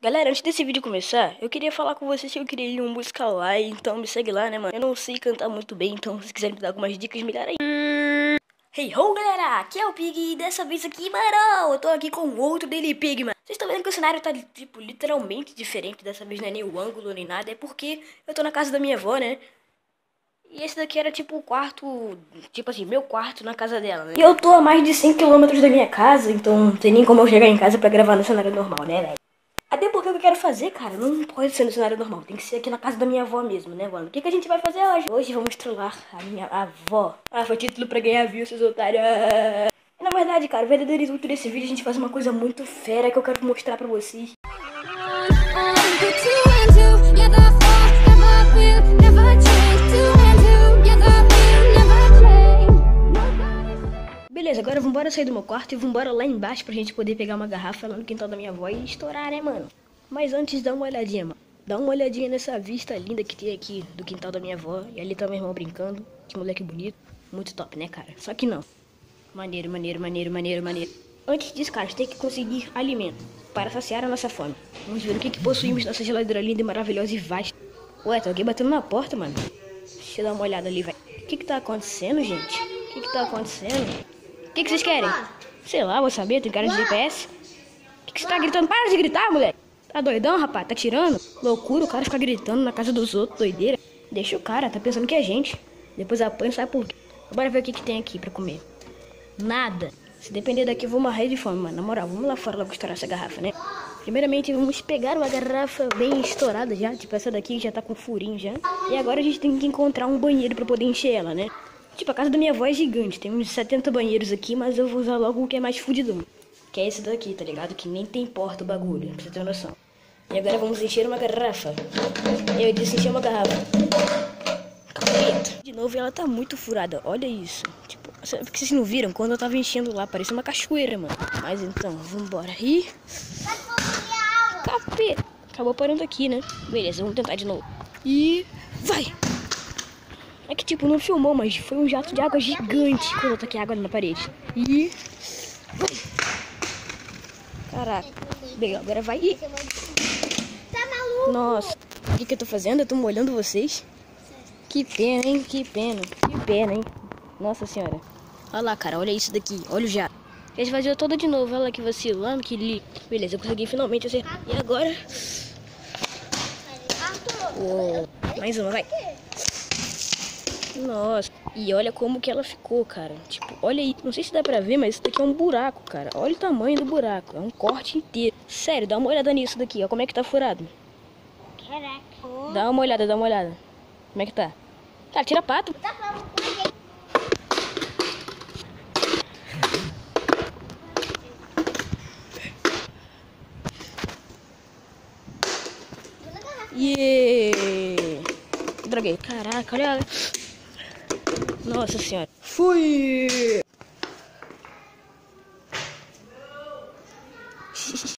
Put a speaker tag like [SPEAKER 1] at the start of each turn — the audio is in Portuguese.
[SPEAKER 1] Galera, antes desse vídeo começar, eu queria falar com vocês que eu criei uma música lá, então me segue lá, né, mano? Eu não sei cantar muito bem, então se quiser me dar algumas dicas, melhor aí. Hey ho, galera! Aqui é o Pig e dessa vez aqui, mano, eu tô aqui com outro Daily Pig, mano. Vocês estão vendo que o cenário tá, tipo, literalmente diferente. Dessa vez não é nem o ângulo, nem nada, é porque eu tô na casa da minha avó, né? E esse daqui era tipo o quarto, tipo assim, meu quarto na casa dela, né? E eu tô a mais de 100 km da minha casa, então não tem nem como eu chegar em casa pra gravar no cenário normal, né, velho? Até porque o que eu quero fazer, cara, não pode ser no cenário normal. Tem que ser aqui na casa da minha avó mesmo, né, mano? O que a gente vai fazer hoje? Hoje vamos trollar a minha avó. Ah, foi título pra ganhar views, seus otários. Na verdade, cara, o verdadeiro intuito desse vídeo é a gente fazer uma coisa muito fera que eu quero mostrar pra vocês. Beleza, agora vambora sair do meu quarto e vambora lá embaixo pra gente poder pegar uma garrafa lá no quintal da minha avó e estourar, né, mano? Mas antes, dá uma olhadinha, mano. Dá uma olhadinha nessa vista linda que tem aqui do quintal da minha avó. E ali tá meu irmão brincando. Que moleque bonito. Muito top, né, cara? Só que não. Maneiro. Antes disso, cara, a gente tem que conseguir alimento para saciar a nossa fome. Vamos ver o que possuímos nessa geladeira linda e maravilhosa e vasta. Ué, tá alguém batendo na porta, mano. Deixa eu dar uma olhada ali, velho. O que tá acontecendo, gente? O que tá acontecendo? O que vocês querem? Sei lá, vou saber, tem cara de GPS. O que você tá gritando? Para de gritar, moleque! Tá doidão, rapaz? Tá tirando? Loucura, o cara fica gritando na casa dos outros, doideira. Deixa o cara, tá pensando que é gente. Depois apanha, sabe por quê? Bora ver o que tem aqui pra comer. Nada. Se depender daqui, eu vou morrer de fome, mano. Na moral, vamos lá fora logo estourar essa garrafa, né? Primeiramente, vamos pegar uma garrafa bem estourada já. Tipo, essa daqui já tá com furinho já. E agora a gente tem que encontrar um banheiro pra poder encher ela, né? Tipo, a casa da minha avó é gigante, tem uns 70 banheiros aqui, mas eu vou usar logo o que é mais fudidão. Que é esse daqui, tá ligado? Que nem tem porta o bagulho, pra você ter noção. E agora vamos encher uma garrafa. Eu disse encher uma garrafa. Capeta. De novo, ela tá muito furada, olha isso. Tipo, porque vocês não viram? Quando eu tava enchendo lá, parecia uma cachoeira, mano. Mas então, vambora. Ih, capeta. Acabou parando aqui, né? Beleza, vamos tentar de novo. E vai! É que tipo, não filmou, mas foi um jato de água gigante quando eu taquei água ali na parede. E... caraca. Bem, agora vai. Ih. Nossa. O que eu tô fazendo? Eu tô molhando vocês. Que pena, hein? Que pena, hein? Nossa senhora. Olha lá, cara. Olha isso daqui. Olha o jato. Ele esvaziou toda de novo. Olha lá que vacilando, que li. Beleza, eu consegui finalmente acertar. E agora... Uou. Mais uma, vai. Nossa, e olha como que ela ficou, cara. Tipo, olha aí, não sei se dá pra ver, mas isso daqui é um buraco, cara. Olha o tamanho do buraco, é um corte inteiro. Sério, dá uma olhada nisso daqui, ó, como é que tá furado.
[SPEAKER 2] Caraca.
[SPEAKER 1] Dá uma olhada. Como é que tá? Cara, tira a pata. Yeah! Droguei. Caraca, olha. Nossa senhora. Fui!